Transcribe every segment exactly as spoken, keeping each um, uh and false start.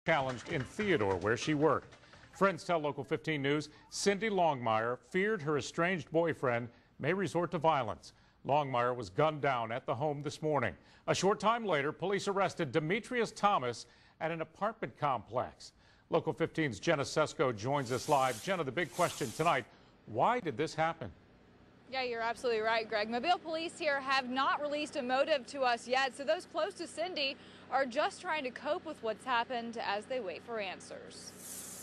challenged in Theodore, where she worked. Friends tell Local fifteen News Cindy Longmire feared her estranged boyfriend may resort to violence. Longmire was gunned down at the home this morning. A short time later, police arrested Demetrius Thomas at an apartment complex. Local fifteen's Jenna Sesko joins us live. Jenna, the big question tonight, why did this happen? Yeah, you're absolutely right, Greg. Mobile police here have not released a motive to us yet, so those close to Cindy are just trying to cope with what's happened as they wait for answers.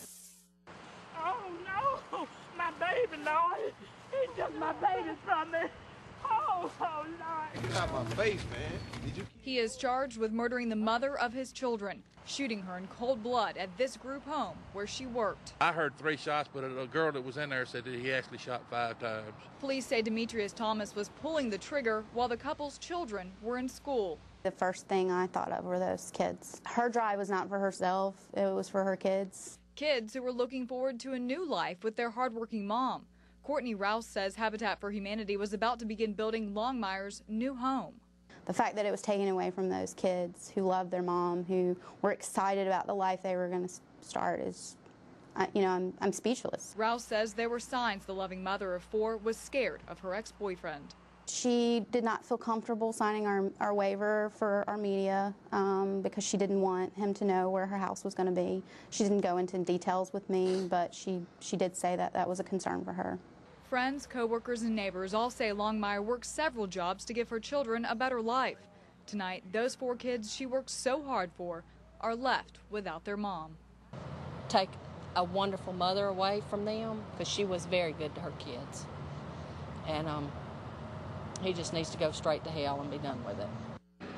Oh no, my baby, Lord. He took my baby from me. Oh, oh, Lord. Get out my face, man. Did you? He is charged with murdering the mother of his children, shooting her in cold blood at this group home where she worked. I heard three shots, but a girl that was in there said that he actually shot five times. Police say Demetrius Thomas was pulling the trigger while the couple's children were in school. The first thing I thought of were those kids. Her drive was not for herself, it was for her kids. Kids who were looking forward to a new life with their hardworking mom. Courtney Rouse says Habitat for Humanity was about to begin building Longmire's new home. The fact that it was taken away from those kids who loved their mom, who were excited about the life they were going to start is, you know, I'm, I'm speechless. Rouse says there were signs the loving mother of four was scared of her ex-boyfriend. She did not feel comfortable signing our, our waiver for our media um, because she didn't want him to know where her house was going to be. She didn't go into details with me, but she, she did say that that was a concern for her. Friends, co-workers, and neighbors all say Longmire worked several jobs to give her children a better life. Tonight, those four kids she worked so hard for are left without their mom. Take a wonderful mother away from them because she was very good to her kids. And um, he just needs to go straight to hell and be done with it.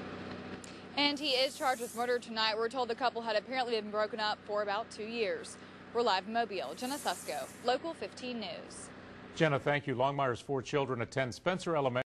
And he is charged with murder tonight. We're told the couple had apparently been broken up for about two years. We're live in Mobile. Jenna Sesko, Local fifteen News. Jenna, thank you. Longmire's four children attend Spencer Elementary.